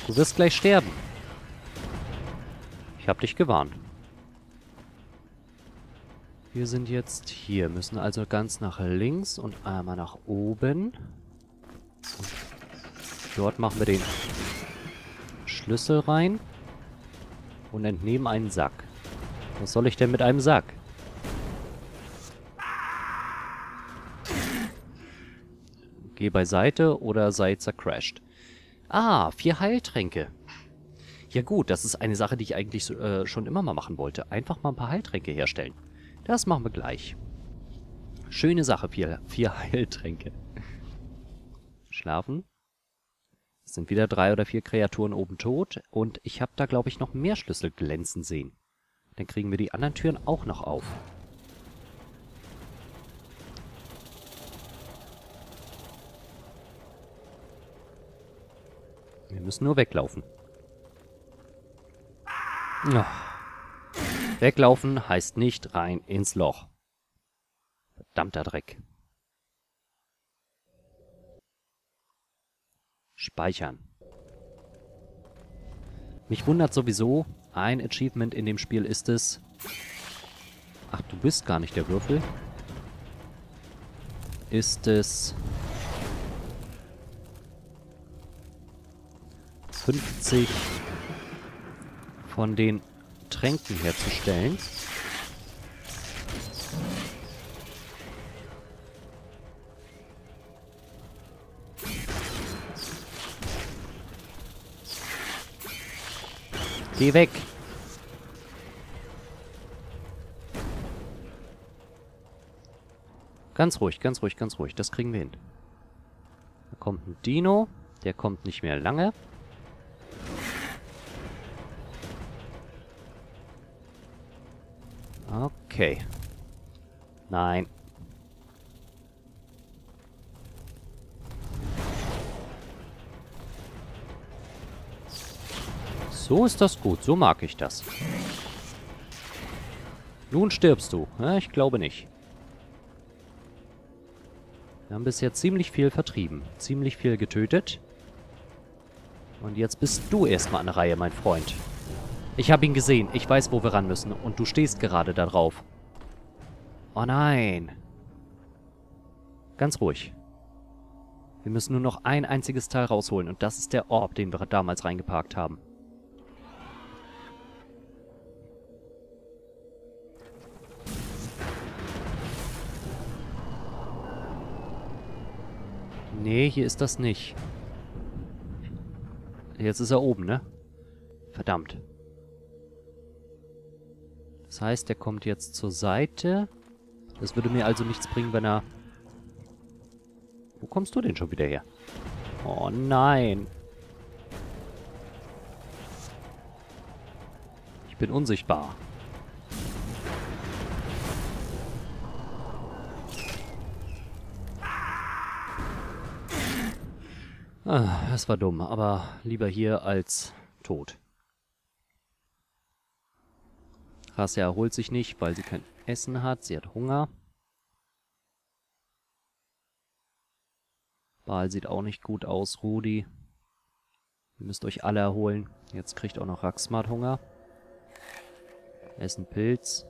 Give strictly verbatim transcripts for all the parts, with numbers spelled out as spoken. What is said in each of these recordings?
Du wirst gleich sterben. Ich hab dich gewarnt. Wir sind jetzt hier. Müssen also ganz nach links und einmal nach oben. Und dort machen wir den Schlüssel rein. Und entnehmen einen Sack. Was soll ich denn mit einem Sack? Geh beiseite oder sei zercrashed. Ah, vier Heiltränke. Ja gut, das ist eine Sache, die ich eigentlich so, äh, schon immer mal machen wollte. Einfach mal ein paar Heiltränke herstellen. Das machen wir gleich. Schöne Sache, vier, vier Heiltränke. Schlafen. Es sind wieder drei oder vier Kreaturen oben tot. Und ich habe da, glaube ich, noch mehr Schlüssel glänzen sehen. Dann kriegen wir die anderen Türen auch noch auf. Wir müssen nur weglaufen. Oh. Weglaufen heißt nicht rein ins Loch. Verdammter Dreck. Speichern. Mich wundert sowieso, ein Achievement in dem Spiel ist es... Ach, du bist gar nicht der Würfel. Ist es... fünfzig von den Tränken herzustellen. Geh weg! Ganz ruhig, ganz ruhig, ganz ruhig. Das kriegen wir hin. Da kommt ein Dino. Der kommt nicht mehr lange. Okay. Nein. So ist das gut. So mag ich das. Nun stirbst du. Ja, ich glaube nicht. Wir haben bisher ziemlich viel vertrieben. Ziemlich viel getötet. Und jetzt bist du erstmal an der Reihe, mein Freund. Ich habe ihn gesehen. Ich weiß, wo wir ran müssen. Und du stehst gerade da drauf. Oh nein. Ganz ruhig. Wir müssen nur noch ein einziges Teil rausholen. Und das ist der Orb, den wir damals reingeparkt haben. Nee, hier ist das nicht. Jetzt ist er oben, ne? Verdammt. Das heißt, der kommt jetzt zur Seite. Das würde mir also nichts bringen, wenn er... Wo kommst du denn schon wieder her? Oh nein. Ich bin unsichtbar. Ah, das war dumm, aber lieber hier als tot. Rasja erholt sich nicht, weil sie kein Essen hat. Sie hat Hunger. Baal sieht auch nicht gut aus. Rudi. Ihr müsst euch alle erholen. Jetzt kriegt auch noch Raxmat Hunger. Essen Pilz.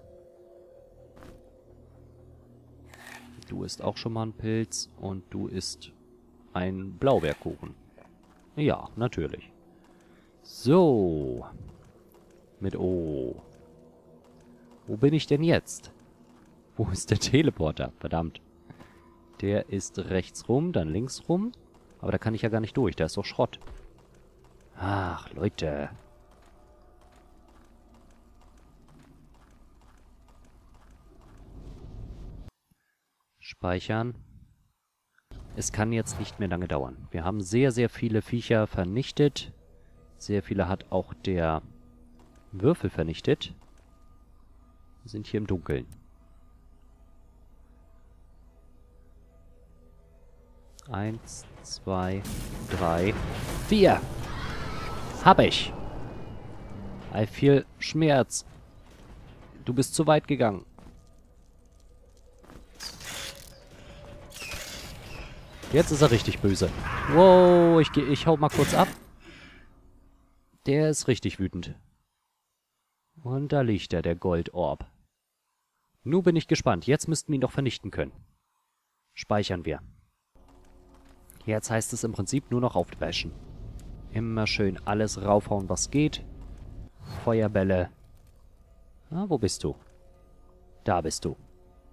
Du isst auch schon mal einen Pilz. Und du isst ein Blaubeerkuchen. Ja, natürlich. So. Mit O. Wo bin ich denn jetzt? Wo ist der Teleporter? Verdammt. Der ist rechts rum, dann links rum. Aber da kann ich ja gar nicht durch. Da ist doch Schrott. Ach, Leute. Speichern. Es kann jetzt nicht mehr lange dauern. Wir haben sehr, sehr viele Viecher vernichtet. Sehr viele hat auch der Würfel vernichtet. Wir sind hier im Dunkeln. Eins, zwei, drei, vier. Hab ich. I feel Schmerz. Du bist zu weit gegangen. Jetzt ist er richtig böse. Wow, ich, geh, ich hau mal kurz ab. Der ist richtig wütend. Und da liegt er, der Goldorb. Nun bin ich gespannt. Jetzt müssten wir ihn doch vernichten können. Speichern wir. Jetzt heißt es im Prinzip nur noch aufbashen. Immer schön alles raufhauen, was geht. Feuerbälle. Ah, wo bist du? Da bist du.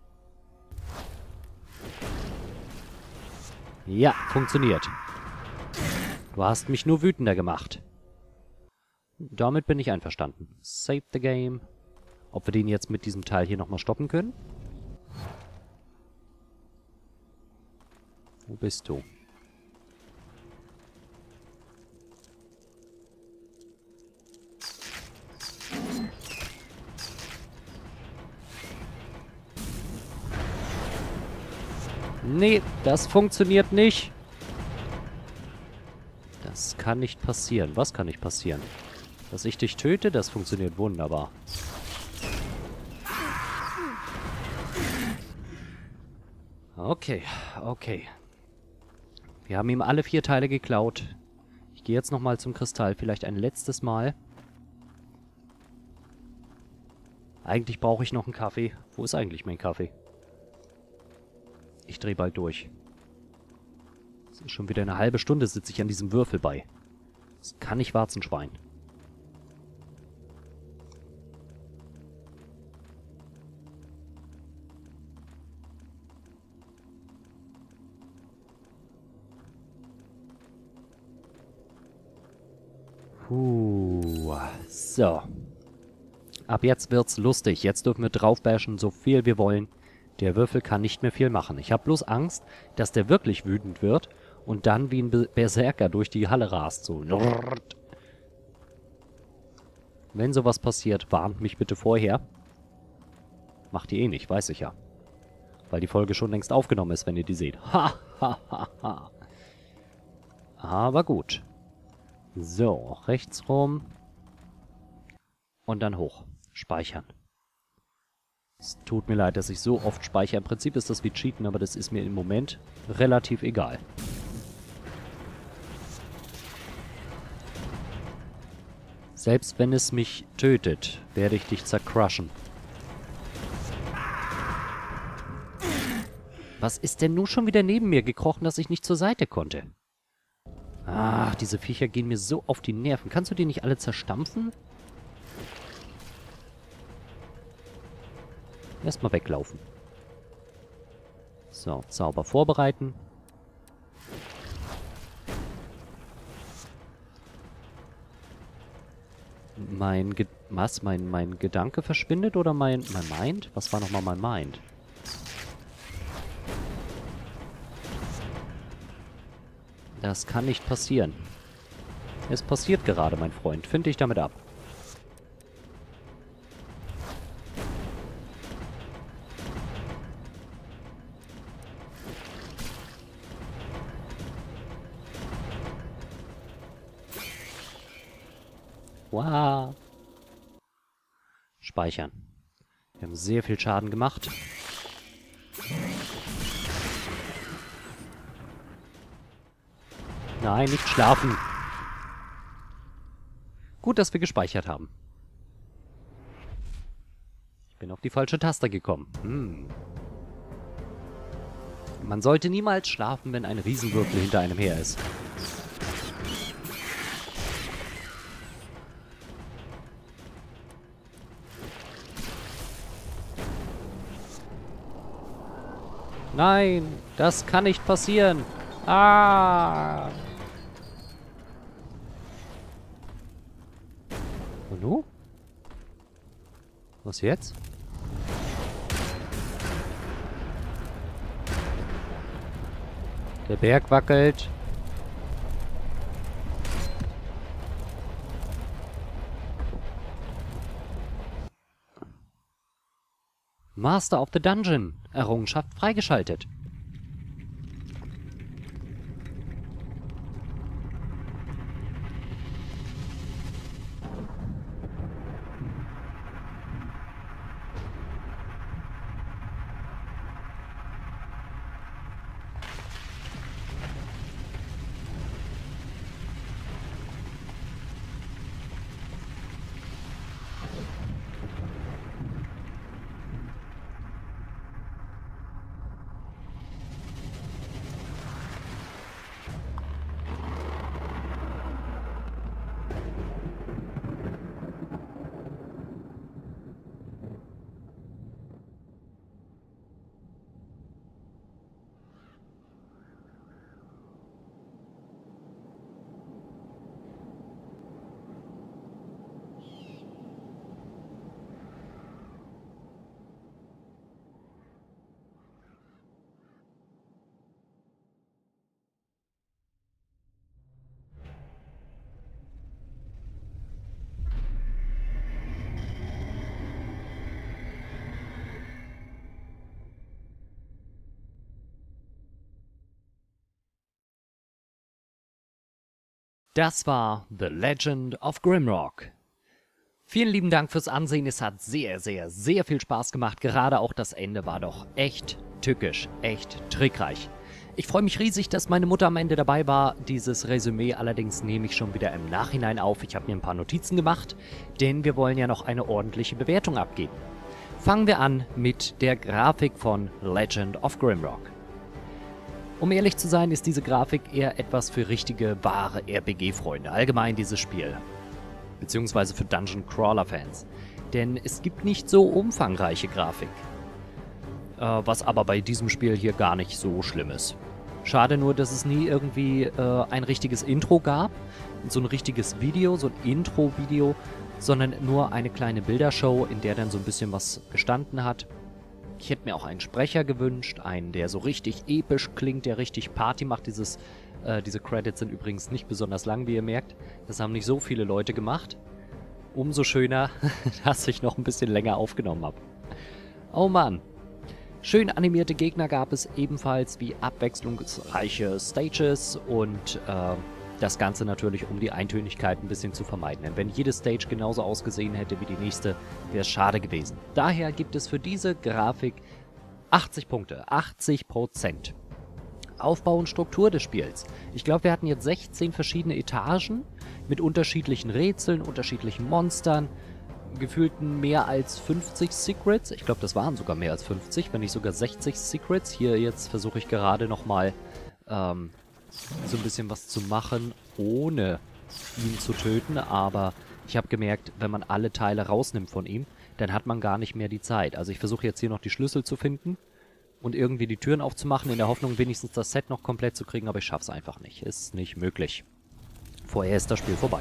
Ja, funktioniert. Du hast mich nur wütender gemacht. Damit bin ich einverstanden. Save the game. Ob wir den jetzt mit diesem Teil hier nochmal stoppen können? Wo bist du? Nee, das funktioniert nicht. Das kann nicht passieren. Was kann nicht passieren? Dass ich dich töte, das funktioniert wunderbar. Okay, okay. Wir haben ihm alle vier Teile geklaut. Ich gehe jetzt nochmal zum Kristall. Vielleicht ein letztes Mal. Eigentlich brauche ich noch einen Kaffee. Wo ist eigentlich mein Kaffee? Ich drehe bald durch. Das ist schon wieder eine halbe Stunde, sitze ich an diesem Würfel bei. Das kann nicht Warzenschwein. Puh. So. Ab jetzt wird's lustig. Jetzt dürfen wir draufbashen, so viel wir wollen. Der Würfel kann nicht mehr viel machen. Ich habe bloß Angst, dass der wirklich wütend wird und dann wie ein Berserker durch die Halle rast. So. Wenn sowas passiert, warnt mich bitte vorher. Macht ihr eh nicht, weiß ich ja. Weil die Folge schon längst aufgenommen ist, wenn ihr die seht. Ha, ha, ha, ha. Aber gut. So, rechts rum. Und dann hoch. Speichern. Es tut mir leid, dass ich so oft speichere. Im Prinzip ist das wie Cheaten, aber das ist mir im Moment relativ egal. Selbst wenn es mich tötet, werde ich dich zercrushen. Was ist denn nun schon wieder neben mir gekrochen, dass ich nicht zur Seite konnte? Ach, diese Viecher gehen mir so auf die Nerven. Kannst du die nicht alle zerstampfen? Erstmal weglaufen. So, Zauber vorbereiten. Mein Ge was? Mein, mein Gedanke verschwindet oder mein, mein Mind? Was war nochmal mein Mind? Das kann nicht passieren. Es passiert gerade, mein Freund. Find dich damit ab. Wow. Speichern. Wir haben sehr viel Schaden gemacht. Nein, nicht schlafen. Gut, dass wir gespeichert haben. Ich bin auf die falsche Taste gekommen. Hm. Man sollte niemals schlafen, wenn ein Riesenwürfel hinter einem her ist. Nein, das kann nicht passieren. Ah! Und nu? Was jetzt? Der Berg wackelt. Master of the Dungeon. Errungenschaft freigeschaltet. Das war The Legend of Grimrock. Vielen lieben Dank fürs Ansehen. Es hat sehr, sehr, sehr viel Spaß gemacht. Gerade auch das Ende war doch echt tückisch, echt trickreich. Ich freue mich riesig, dass meine Mutter am Ende dabei war. Dieses Resümee allerdings nehme ich schon wieder im Nachhinein auf. Ich habe mir ein paar Notizen gemacht, denn wir wollen ja noch eine ordentliche Bewertung abgeben. Fangen wir an mit der Grafik von Legend of Grimrock. Um ehrlich zu sein, ist diese Grafik eher etwas für richtige, wahre R P G-Freunde. Allgemein dieses Spiel. Beziehungsweise für Dungeon-Crawler-Fans. Denn es gibt nicht so umfangreiche Grafik. Äh, was aber bei diesem Spiel hier gar nicht so schlimm ist. Schade nur, dass es nie irgendwie äh, ein richtiges Intro gab. So ein richtiges Video, so ein Intro-Video. Sondern nur eine kleine Bildershow, in der dann so ein bisschen was gestanden hat. Ich hätte mir auch einen Sprecher gewünscht, einen, der so richtig episch klingt, der richtig Party macht. Dieses, äh, diese Credits sind übrigens nicht besonders lang, wie ihr merkt. Das haben nicht so viele Leute gemacht. Umso schöner, dass ich noch ein bisschen länger aufgenommen habe. Oh Mann. Schön animierte Gegner gab es ebenfalls, wie abwechslungsreiche Stages und äh, das Ganze natürlich, um die Eintönigkeit ein bisschen zu vermeiden. Denn wenn jede Stage genauso ausgesehen hätte wie die nächste, wäre es schade gewesen. Daher gibt es für diese Grafik achtzig Punkte, achtzig Prozent. Aufbau und Struktur des Spiels. Ich glaube, wir hatten jetzt sechzehn verschiedene Etagen mit unterschiedlichen Rätseln, unterschiedlichen Monstern, gefühlten mehr als fünfzig Secrets. Ich glaube, das waren sogar mehr als fünfzig, wenn nicht sogar sechzig Secrets. Hier jetzt versuche ich gerade nochmal ähm, so ein bisschen was zu machen, ohne ihn zu töten, aber ich habe gemerkt, wenn man alle Teile rausnimmt von ihm, dann hat man gar nicht mehr die Zeit. Also ich versuche jetzt hier noch die Schlüssel zu finden und irgendwie die Türen aufzumachen, in der Hoffnung, wenigstens das Set noch komplett zu kriegen, aber ich schaffe es einfach nicht. Ist nicht möglich. Vorher ist das Spiel vorbei.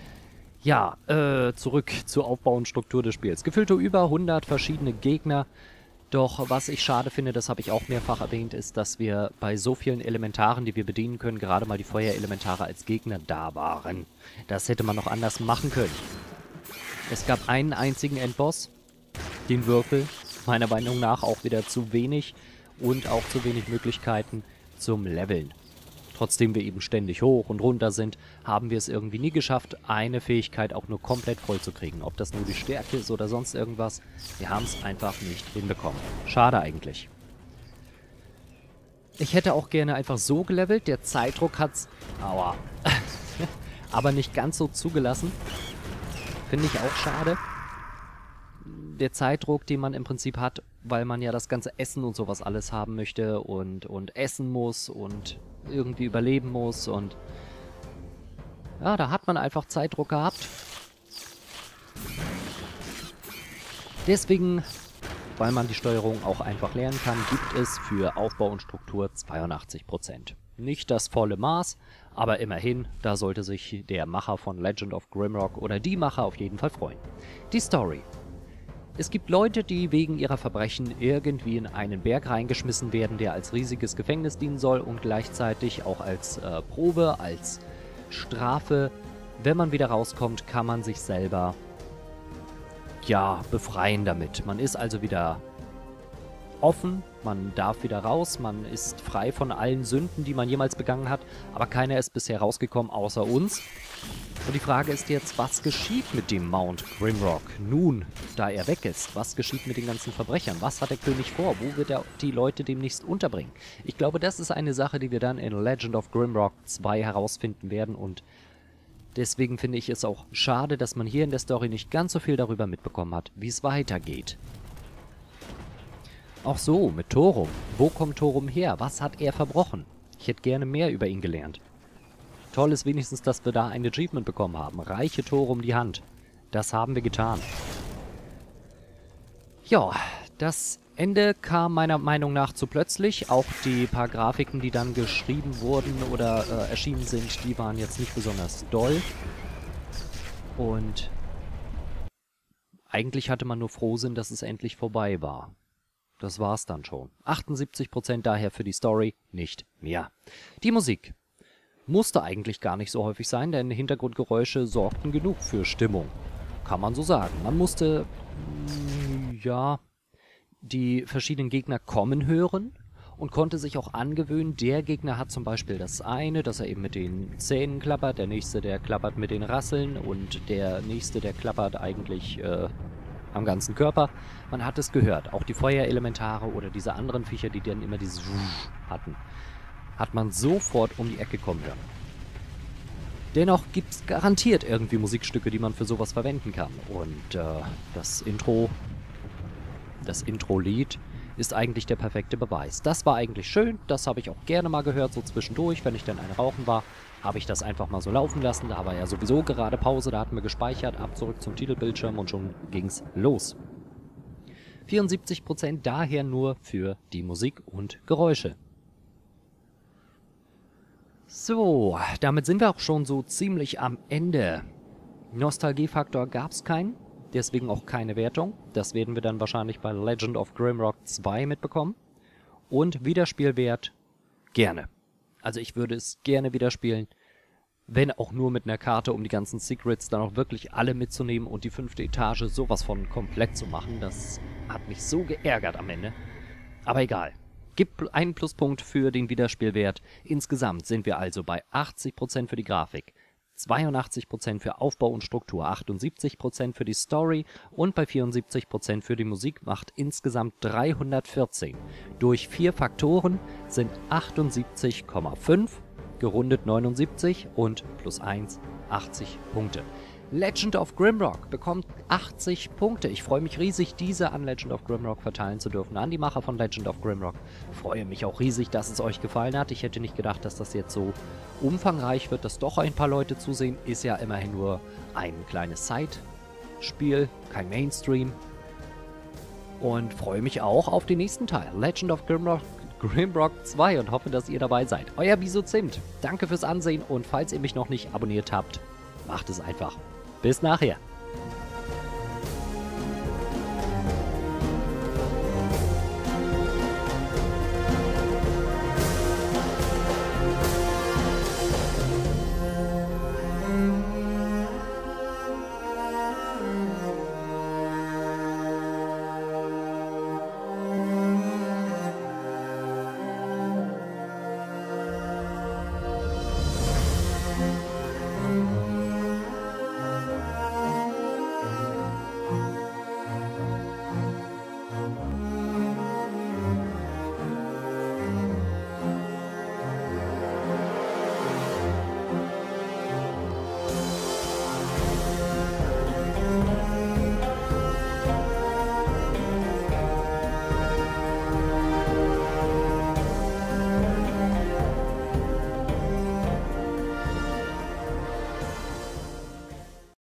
Ja, äh, zurück zur Aufbau und Struktur des Spiels. Gefüllte über hundert verschiedene Gegner. Doch was ich schade finde, das habe ich auch mehrfach erwähnt, ist, dass wir bei so vielen Elementaren, die wir bedienen können, gerade mal die Feuerelementare als Gegner da waren. Das hätte man noch anders machen können. Es gab einen einzigen Endboss, den Würfel, meiner Meinung nach auch wieder zu wenig und auch zu wenig Möglichkeiten zum Leveln. Trotzdem wir eben ständig hoch und runter sind, haben wir es irgendwie nie geschafft, eine Fähigkeit auch nur komplett voll zu kriegen. Ob das nur die Stärke ist oder sonst irgendwas, wir haben es einfach nicht hinbekommen. Schade eigentlich. Ich hätte auch gerne einfach so gelevelt, der Zeitdruck hat's, aua, aber nicht ganz so zugelassen. Finde ich auch schade. Der Zeitdruck, den man im Prinzip hat, weil man ja das ganze Essen und sowas alles haben möchte und, und essen muss und irgendwie überleben muss und ja, da hat man einfach Zeitdruck gehabt. Deswegen, weil man die Steuerung auch einfach lernen kann, gibt es für Aufbau und Struktur zweiundachtzig Prozent. Nicht das volle Maß, aber immerhin, da sollte sich der Macher von Legend of Grimrock oder die Macher auf jeden Fall freuen. Die Story. Es gibt Leute, die wegen ihrer Verbrechen irgendwie in einen Berg reingeschmissen werden, der als riesiges Gefängnis dienen soll und gleichzeitig auch als äh, Probe, als Strafe. Wenn man wieder rauskommt, kann man sich selber, ja, befreien damit. Man ist also wieder offen, man darf wieder raus, man ist frei von allen Sünden, die man jemals begangen hat, aber keiner ist bisher rausgekommen, außer uns. Und die Frage ist jetzt, was geschieht mit dem Mount Grimrock nun, da er weg ist? Was geschieht mit den ganzen Verbrechern? Was hat der König vor? Wo wird er die Leute demnächst unterbringen? Ich glaube, das ist eine Sache, die wir dann in Legend of Grimrock zwei herausfinden werden und deswegen finde ich es auch schade, dass man hier in der Story nicht ganz so viel darüber mitbekommen hat, wie es weitergeht. Auch so, mit Thorum. Wo kommt Thorum her? Was hat er verbrochen? Ich hätte gerne mehr über ihn gelernt. Toll ist wenigstens, dass wir da ein Achievement bekommen haben. Reiche Thorum die Hand. Das haben wir getan. Ja, das Ende kam meiner Meinung nach zu plötzlich. Auch die paar Grafiken, die dann geschrieben wurden oder äh, erschienen sind, die waren jetzt nicht besonders doll. Und eigentlich hatte man nur Frohsinn, dass es endlich vorbei war. Das war's dann schon. achtundsiebzig Prozent daher für die Story, nicht mehr. Die Musik musste eigentlich gar nicht so häufig sein, denn Hintergrundgeräusche sorgten genug für Stimmung. Kann man so sagen. Man musste, ja, die verschiedenen Gegner kommen hören und konnte sich auch angewöhnen, der Gegner hat zum Beispiel das eine, dass er eben mit den Zähnen klappert, der nächste, der klappert mit den Rasseln und der nächste, der klappert eigentlich äh, am ganzen Körper. Man hat es gehört, auch die Feuerelementare oder diese anderen Viecher, die dann immer dieses hatten, hat man sofort um die Ecke kommen hören. Dennoch gibt es garantiert irgendwie Musikstücke, die man für sowas verwenden kann. Und äh, das Intro, das Intro-Lied ist eigentlich der perfekte Beweis. Das war eigentlich schön, das habe ich auch gerne mal gehört, so zwischendurch, wenn ich dann eine rauchen war, habe ich das einfach mal so laufen lassen. Da war ja sowieso gerade Pause, da hatten wir gespeichert, ab zurück zum Titelbildschirm und schon ging's los. vierundsiebzig Prozent daher nur für die Musik und Geräusche. So, damit sind wir auch schon so ziemlich am Ende. Nostalgiefaktor gab es keinen, deswegen auch keine Wertung. Das werden wir dann wahrscheinlich bei Legend of Grimrock zwei mitbekommen. Und Wiederspielwert gerne. Also ich würde es gerne wieder spielen, wenn auch nur mit einer Karte, um die ganzen Secrets dann auch wirklich alle mitzunehmen und die fünfte Etage sowas von komplett zu machen. Das hat mich so geärgert am Ende. Aber egal. Gibt einen Pluspunkt für den Wiederspielwert. Insgesamt sind wir also bei achtzig Prozent für die Grafik, zweiundachtzig Prozent für Aufbau und Struktur, achtundsiebzig Prozent für die Story und bei vierundsiebzig Prozent für die Musik macht insgesamt dreihundertvierzehn. Durch vier Faktoren sind achtundsiebzig Komma fünf, gerundet neunundsiebzig und plus eins, achtzig Punkte. Legend of Grimrock bekommt achtzig Punkte. Ich freue mich riesig, diese an Legend of Grimrock verteilen zu dürfen. An die Macher von Legend of Grimrock. Freue mich auch riesig, dass es euch gefallen hat. Ich hätte nicht gedacht, dass das jetzt so umfangreich wird, dass doch ein paar Leute zusehen. Ist ja immerhin nur ein kleines Side-Spiel, kein Mainstream. Und freue mich auch auf den nächsten Teil. Legend of Grimrock, Grimrock zwei und hoffe, dass ihr dabei seid. Euer Bisozimt. Danke fürs Ansehen und falls ihr mich noch nicht abonniert habt, macht es einfach. Bis nachher.